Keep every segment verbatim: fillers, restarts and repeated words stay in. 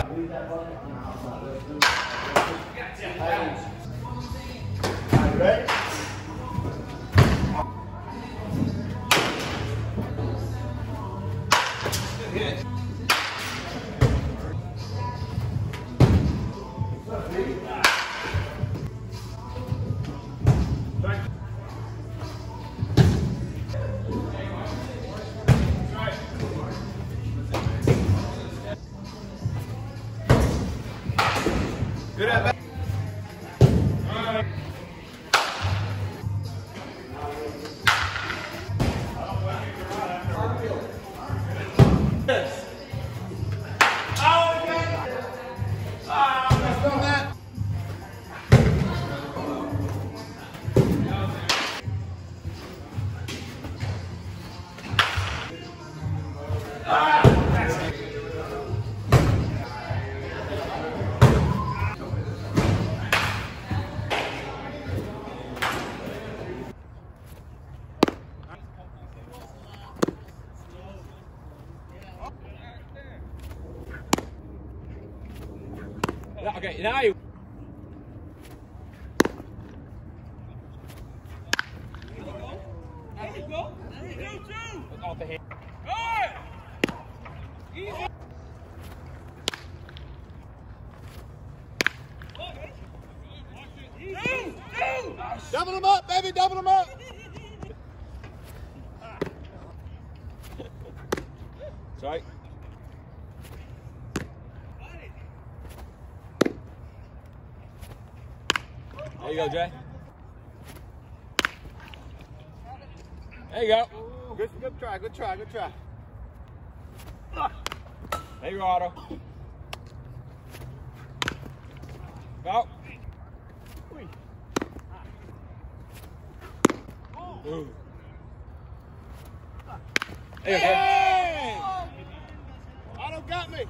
Ready? Good at that. Okay, now you. There you go. There you go, too. Off the hand. Good. Easy. Two, two. Double them up, baby, double them up. That's right. There you go, Jay. There you go. Good, good try, good try, good try. There you go, Otto. Go. Ooh. There you go. Hey! Otto got me.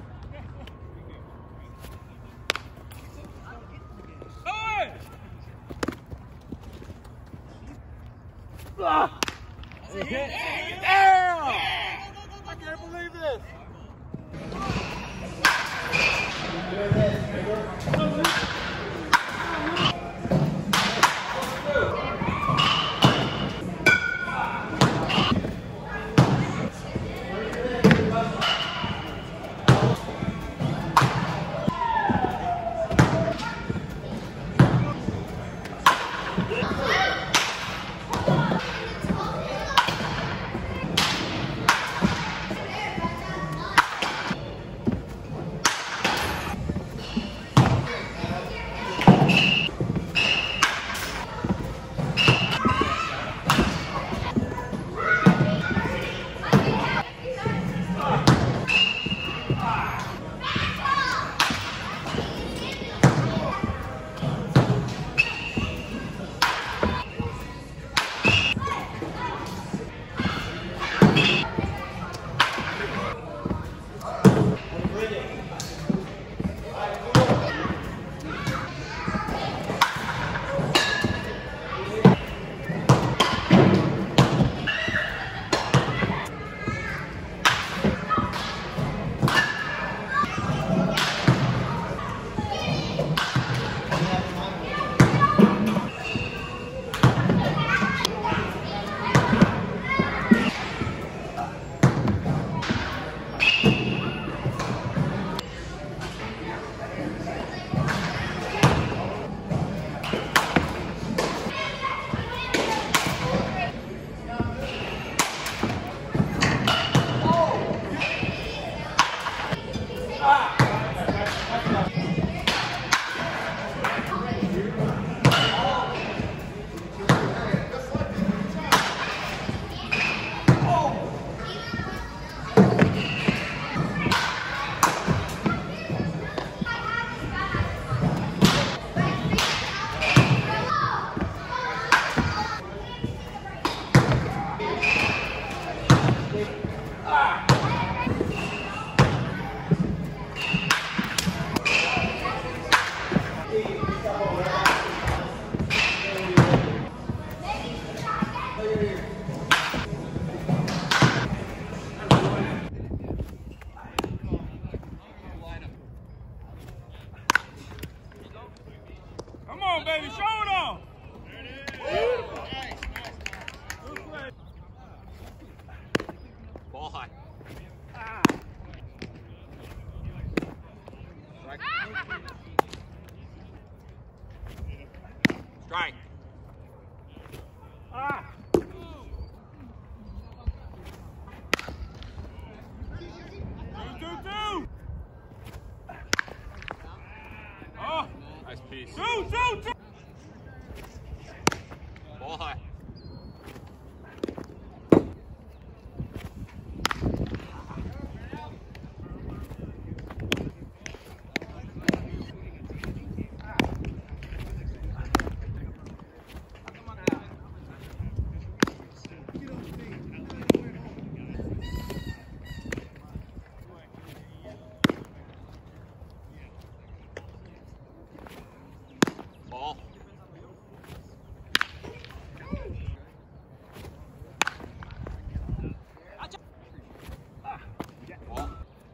Ah! Okay. Damn! I can't believe this. baby. Show it off. Ball high. Ah. Strike. Strike. Ah. Two, two, two. Oh. Nice piece. Two, two, two. Ball high. Ball. Ball.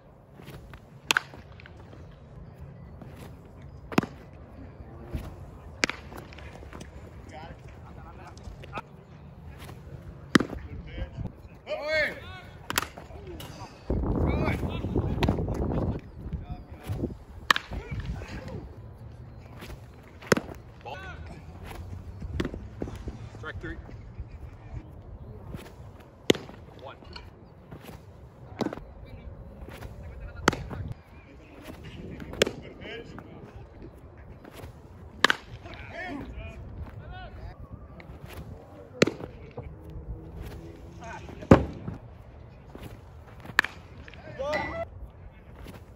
Ball. Strike three. One.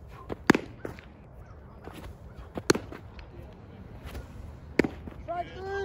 Strike three.